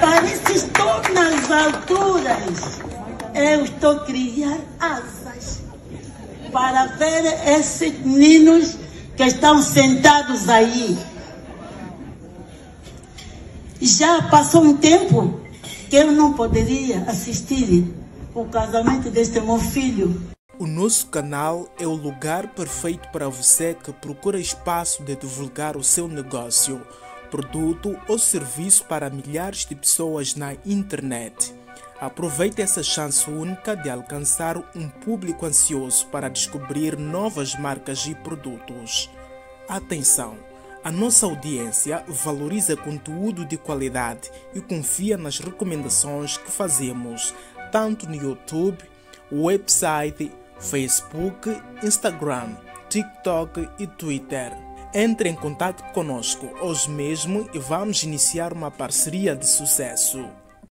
Parece que estou nas alturas. Eu estou a criar asas para ver esses meninos que estão sentados aí. Já passou um tempo que eu não poderia assistir o casamento deste meu filho. O nosso canal é o lugar perfeito para você que procura espaço de divulgar o seu negócio, produto ou serviço para milhares de pessoas na internet. Aproveite essa chance única de alcançar um público ansioso para descobrir novas marcas e produtos. Atenção! A nossa audiência valoriza conteúdo de qualidade e confia nas recomendações que fazemos, tanto no YouTube, website, Facebook, Instagram, TikTok e Twitter. Entre em contato conosco hoje mesmo e vamos iniciar uma parceria de sucesso.